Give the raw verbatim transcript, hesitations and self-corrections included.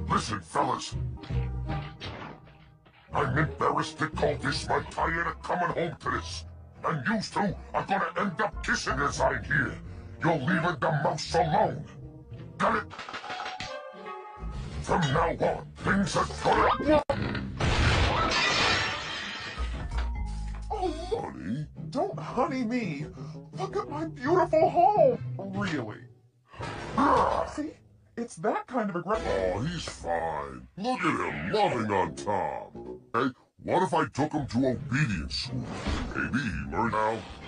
Listen, fellas. I'm embarrassed to call this my tired of coming home to this. And you two are gonna end up kissing as I'm here. You're leaving the mouse alone. Got it? From now on, things are gonna... Oh, honey, don't honey me. Look at my beautiful home. Really. See? It's that kind of aggression. Oh, he's fine. Look at him, loving on Tom. Hey, what if I took him to obedience school? Maybe he learned how.